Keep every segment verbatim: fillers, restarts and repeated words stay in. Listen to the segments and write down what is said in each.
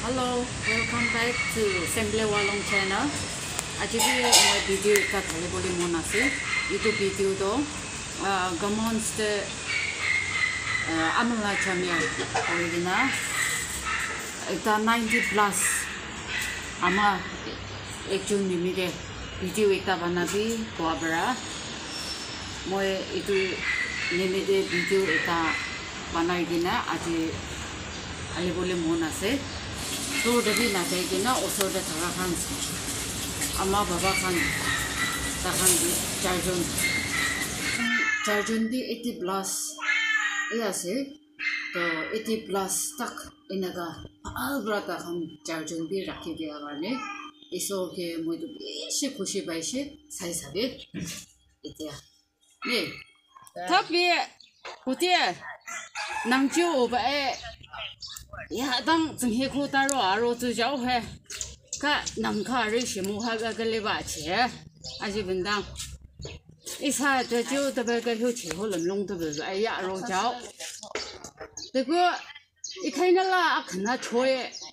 Hello, welcome back to Semble Walong channel. Aji bi moi video ka thale boli mon ase. Itu video do gamon ste amla chamia origina. Ita ninety plus ama ekjun nimide video ita banabi koabra. Moi itu nimide video ita banai dina aji ali boli mon ase. So debi na tay kina oso de thara khan amma baba khan ta khan di charjon charjon di eighty plus ya se to eighty plus tak inaga albra ta khan charjon di rakhi dia garne iso ke moi to beshi khushi baishe sai sabe itia ne tapi putia nangju ba e ya dang zeng he ko ta ro a ro zu jiao he ka nang kha ri shi mu ha ga ge le ba che a ji ben dang i sa de jiu de ba ge hu chi ho len long de ba ai ya ro jiao de ge i kai na la a khan na chue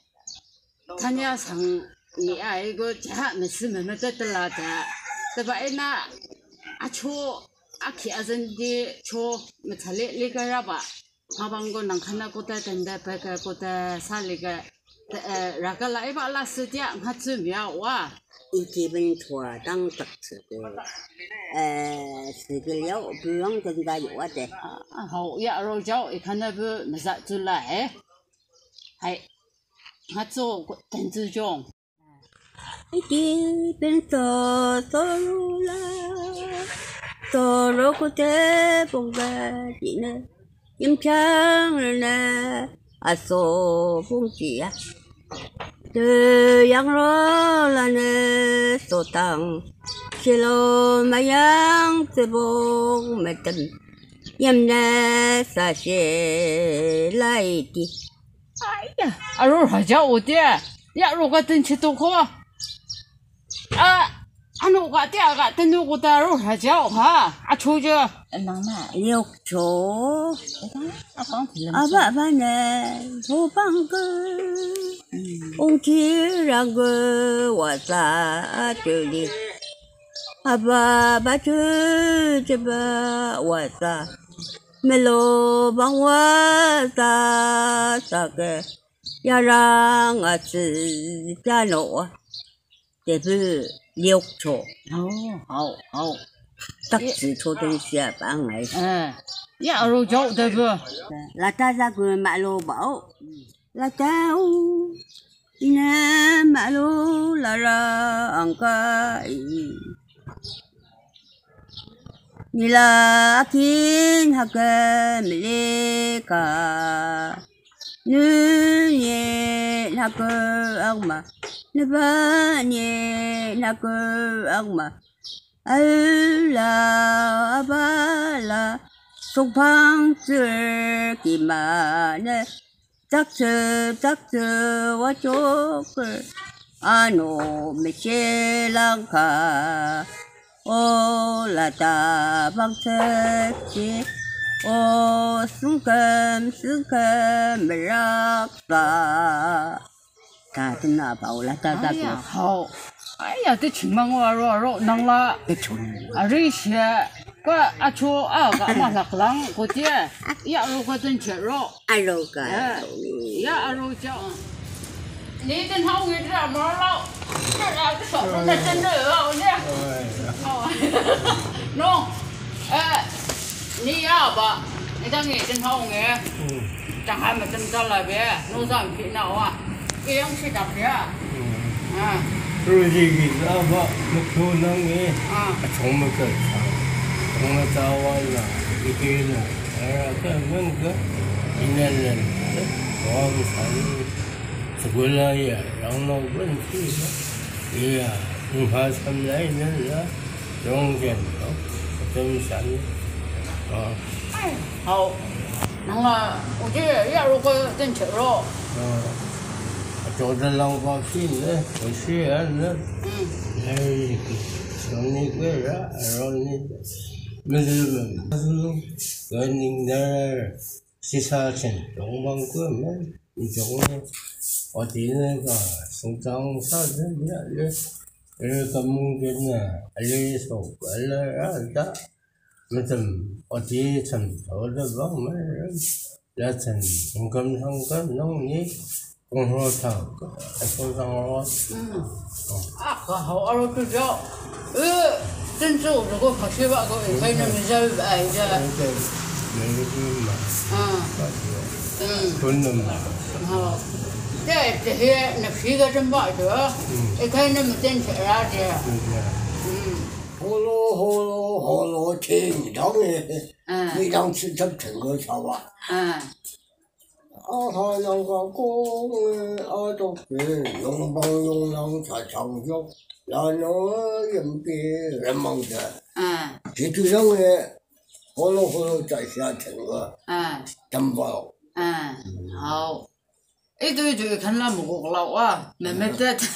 tan ya sang ni ai go ja me si me me de de la da de ba ai na a chu a ki a zen di chu me thale le ga ra ba Abanggo nang khana kota tenda peka kota saliga raga lai ba la sedia ngatsu mia wa iki ben thua dang tak tsu de eh sige liao buang de ga yu wa de hao ya ro jiao e khana bu na za zu la e hai ngatsu ten zu jong iki ben to to la to ro ko te bong ga di ne im chang ne a so bung chi ya de yang ro la ne so tang chi lo ma yang te bong me tem yam ne sa she lai ti ai ya a ro ha jiao o de ya ro ga ten chi to ko a ano ga de ga ten no ko ta ro ha jiao ha a chu je nang na yêu chỗ à ba ba nè hồ bang cơ ông chỉ rằng cơ hoa sa chơi đi à ba ba chơi chơi ba hoa sa melo bang hoa sa sa ke ya rằng à chữ cha nọ để bự yêu chỗ hao hao hao tắc chỉ cho đến xe bán này. À, ya rồi cháu đây vừa. Là ta ra cửa mạ lô bảo là cháu nè mạ lô là ra ăn cái như là kiến hạt cái mì cả nữ nhẹ hạt cái ăn mà nữ ba nhẹ hạt cái ăn mà Allah abala sopang tser kimane takse takse wachok ano mechelanka o la ta bang tse o sungkem sungkem rakpa ta tin na bảo là ta ta ya hao ai ya te ching mang wa ro ro nang la cái chun a ri she qua a chu a ga ma lak lang ko tie ya ro ko ten che ro ai đâu cả ya a ro cha ni ten hao ngi ra ma lo cái là cái sợ nó chân nữa nè no eh ni ya ba ni ta ngi ten hao ngi chẳng hạn mà chân ra là bé nó rằng khi nào à cái ông sẽ đập ra à rồi gì gì đó vợ một số năng nghe chống một cái sao chống một tao là cái kia là cái vấn cái nên là có một sản sự là ya rằng nó vẫn cứ đó thì à không phải xâm lấy nên là trong cái đó trong sản đó hậu nó là我觉得要如果真吃肉做得老百姓呢，不是人呢。哎，说你个人，说你没什么，他说个人的，西沙城东方过门， 一种呢，我的那个生长啥子呀，那那个梦见呢，那时候过了啊的，那怎我的成头的帮忙人，那成我跟上跟弄你，共和党，共上我。 嗯。啊，很好，二楼睡觉，呃，真是我这个考试吧，各位看着没在摆着。 没个是嘛。 嗯。嗯。 真的嘛。 好。这这些那皮个真巴着，一看那么真吃啥子？嗯。 好咯好咯好咯，天堂的， 嗯。 非常吃这整个茶吧。 嗯。 啊哈那个公的啊都是用帮用浪才长久，然后人别人忙的。 嗯。 实际上呢，好咯好咯在下整个。 嗯。 真包。 嗯。好。一对对看那么个老啊，妹妹的。啊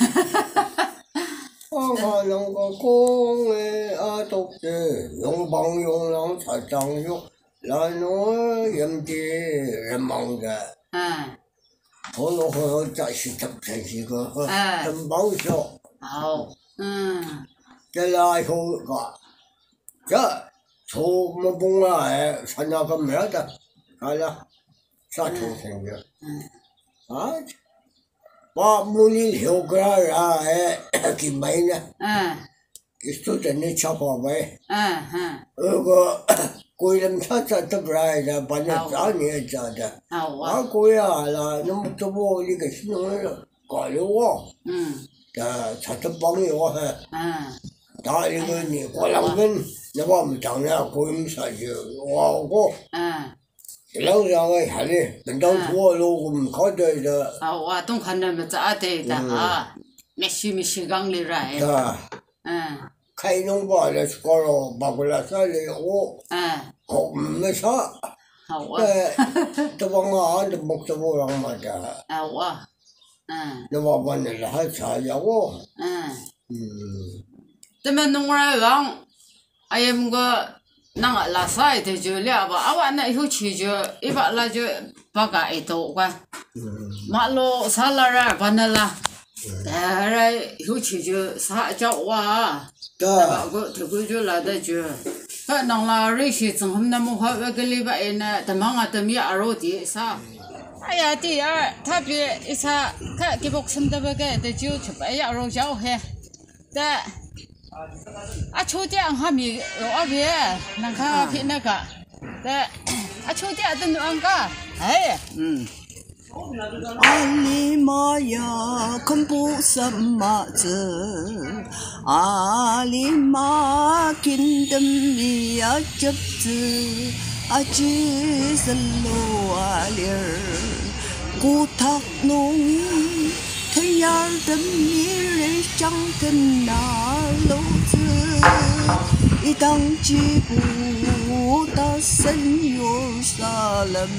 哈那个公的啊都是用帮用浪才长久，然后人别人忙的。 嗯。 好咯好咯在是真真是个，真包笑。 好。嗯。 这来后个，这从么崩来，参加个没的，看了，啥出身的？ 嗯。 啊，把木里留个啊，哎，给买呢。 嗯。 给说真的吃花呗。 嗯嗯。 那个贵人他这都不来的，把那杂年家的。 好啊。 啊贵啊啦，那么多我那个是弄了搞了我。 嗯。 呃，他这帮我还。 嗯。 打那个你过两分，那我们讲呢，贵人啥就我我。 嗯。 老让个下哩，等到多了我们考虑的。 啊，我都看那么咋的的啊，没事没事讲的来。 啊。 嗯。 开农把的搞了，把过来啥哩我。 嗯。 好没啥。 好啊。 哎，这帮啊，这不这不让嘛的。 啊我。嗯。 那我把那还查呀我。 嗯。 嗯。 这么弄来让，哎呀么个。那个拉萨的就了吧，啊完了以后去就一把那就把个一刀关，马路啥了儿把那啦，当然以后去就啥叫哇，对吧？个这个就来的就，可能啦这些正好那么好那个礼拜呢，他妈个他们二楼的啥，哎呀第二特别一啥，看给我生的那个的就去白鸭肉叫嘿，对。啊，秋天还没有二月，那个偏那个，对，啊，秋天等那个，哎，嗯。 阿里玛呀，看不什么子？阿里玛看得米呀，接子，阿吉是路阿里儿，古塔弄伊。太阳的迷人像的那篓子，一荡几步到圣约沙冷。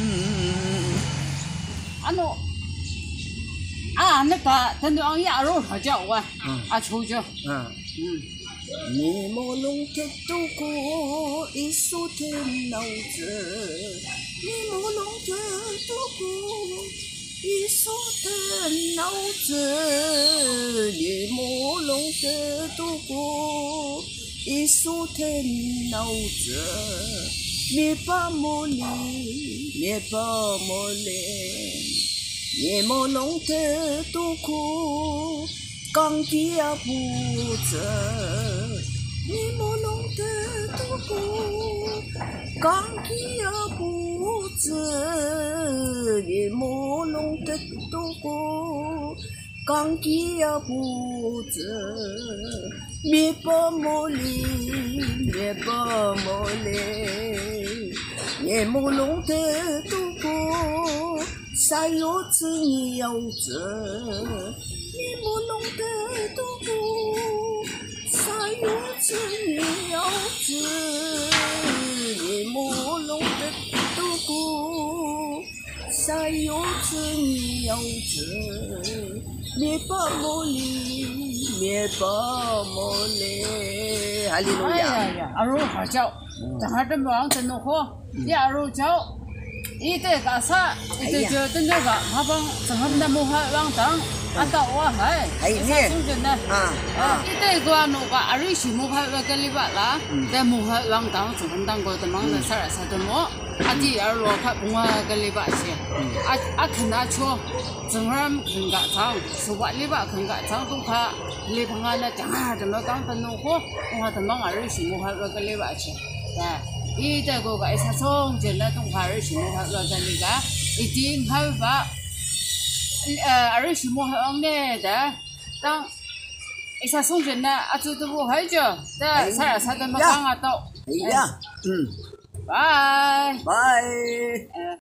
啊喏，啊那把等到俺鸭肉好叫我，啊求求。嗯嗯。 你莫弄得度过一宿的脑子，你莫弄得度过。一宿的脑子，你莫弄得度过。一宿的脑子，灭把莫离，灭把莫离，你莫弄得度过。钢铁不折，你莫弄得度过。钢铁不折，你莫弄得度过。钢铁不折，灭把莫离，灭把莫离，你莫弄得度过。三月子你要折。你莫弄得度过，三月子你要折，你莫弄得度过，三月子你要折，灭把莫离，灭把莫离，哈利路亚！ 哎呀呀，阿肉好叫，等下这忙真的好，你阿肉叫。 一对个啥，一对就等那个，他帮正好那木哈往当，按到我还， 哎啥中间呢？ 啊啊，一对个那个阿瑞西木哈那个里巴啦，在木哈往当正好当个的忙的啥啥的么，阿弟二罗他木哈个里巴些，阿阿看他说，正好看个长，是我里巴看个长都他，里旁啊那讲啊怎么刚的弄火，我他忙阿瑞西木哈那个里巴些，哎。一代个个一下从前的东华儿媳妇哈个在那个一定还把呃儿媳妇哈往那的当一下从前的啊做的不好就的啥啥的么刚啊到哎呀，嗯， 拜拜。